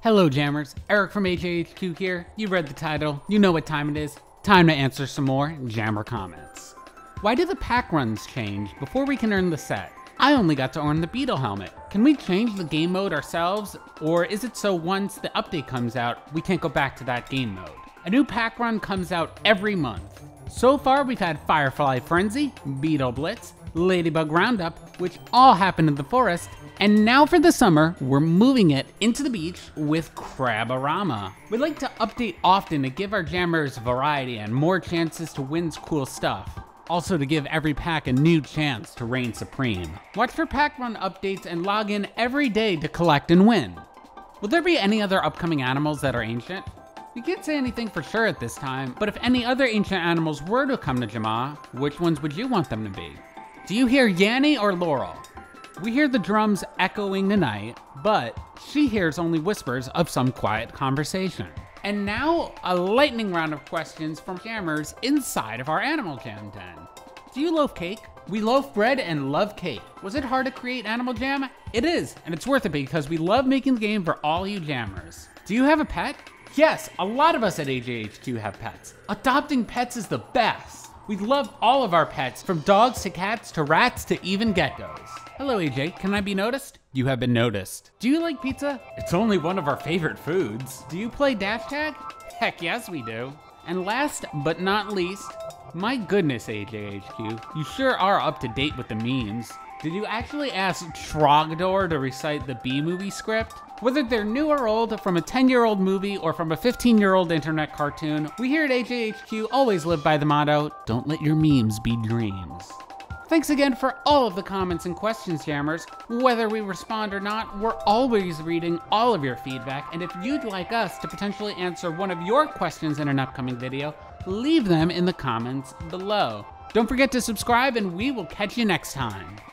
Hello Jammers, Eric from AJHQ here. You read the title, you know what time it is. Time to answer some more Jammer comments. Why do the pack runs change before we can earn the set? I only got to earn the Beetle helmet. Can we change the game mode ourselves? Or is it so once the update comes out, we can't go back to that game mode? A new pack run comes out every month. So far we've had Firefly Frenzy, Beetle Blitz, Ladybug Roundup, which all happened in the forest, and now for the summer, we're moving it into the beach with Crabarama. We like to update often to give our jammers variety and more chances to win cool stuff. Also to give every pack a new chance to reign supreme. Watch for pack run updates and log in every day to collect and win. Will there be any other upcoming animals that are ancient? We can't say anything for sure at this time, but if any other ancient animals were to come to Jama, which ones would you want them to be? Do you hear Yanny or Laurel? We hear the drums echoing the night, but she hears only whispers of some quiet conversation. And now, a lightning round of questions from jammers inside of our Animal Jam den. Do you loaf cake? We loaf bread and love cake. Was it hard to create Animal Jam? It is, and it's worth it because we love making the game for all you jammers. Do you have a pet? Yes, a lot of us at AJHQ have pets. Adopting pets is the best. We love all of our pets, from dogs to cats to rats to even geckos. Hello AJ, can I be noticed? You have been noticed. Do you like pizza? It's only one of our favorite foods. Do you play dash tag? Heck yes we do. And last but not least, my goodness AJHQ, you sure are up to date with the memes. Did you actually ask Trogdor to recite the B-movie script? Whether they're new or old, from a 10-year-old movie or from a 15-year-old internet cartoon, we here at AJHQ always live by the motto, don't let your memes be dreams. Thanks again for all of the comments and questions, jammers. Whether we respond or not, we're always reading all of your feedback, and if you'd like us to potentially answer one of your questions in an upcoming video, leave them in the comments below. Don't forget to subscribe, and we will catch you next time.